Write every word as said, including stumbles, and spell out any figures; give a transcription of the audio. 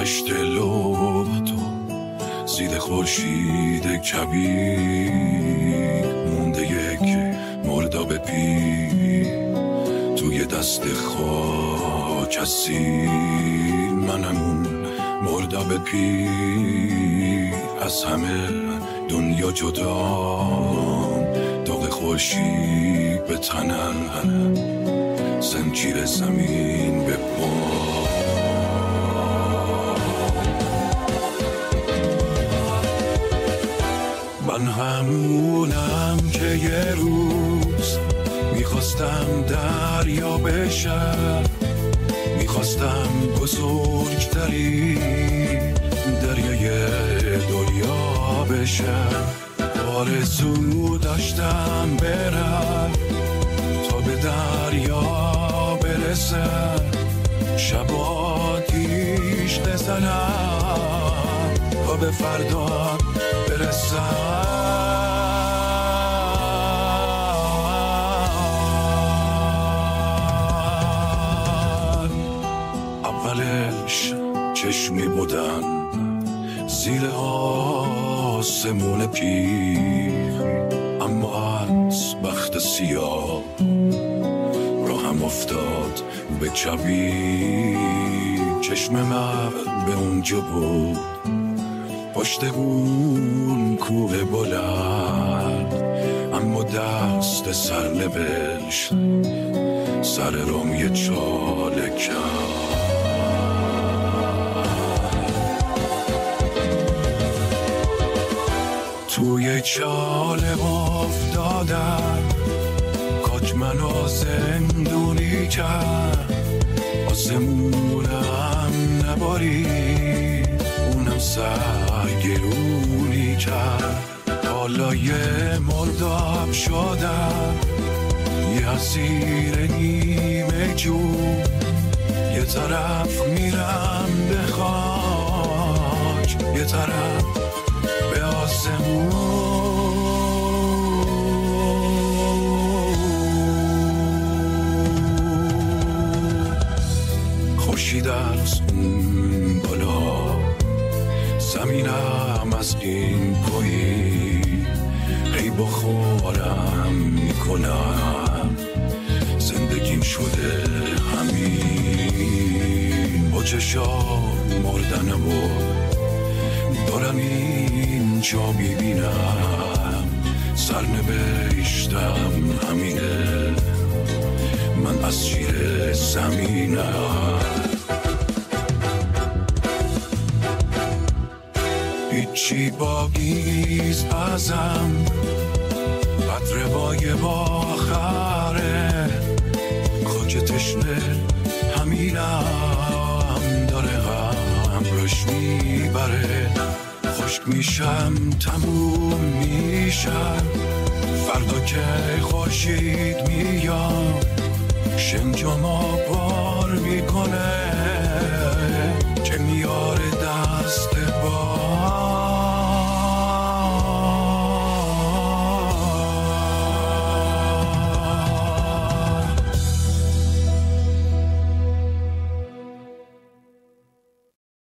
دشت لب تو زیر خورشید کبیر مونده یک مرداب پیر توی دست خاک اسیر. منم اون مرداب پیر از همه دنیا جدام، داغ خورشید به تنم، زنجیر زمین به پا. من همونم که یه روز میخواستم دریا بشم، میخواستم بزرگتری دریای دنیا بشم. آرزو داشتم برم تا به دریا برسم، شب آتیش بزنم تا به فردا برسم. اولش چشمی بودن زیر آسمون پیر، اما از بخت سیاه راهم افتاد به کبیر. چشم من به اونجا بود پشت اون کوه بلند، اما دست سرنوشت سر رامی چاله کرد. توی چاله افتادم کاج منو زندونی کرد، آسمونم نباری اونم سرگرونی کرد. حالا یه مرداب شدم یه اسیر نیمه جون، یه طرف میرم به خاک یه طرف به آسمون. خورشید از اون بالا، زمینم از این پایین، هی بخورم میکنم زندگیم شده همین. با چشام مردنم و دارم اینجا میبینم، سرنوشتم همینه، من از شیر زمینم. هیچی باگیز ازم قدر بای باخره، خاک تشنه همینم داره هم روش میبره. خشک میشم تموم میشم فردا که خورشید میاد، شنجامو بار میکنه که میاره دست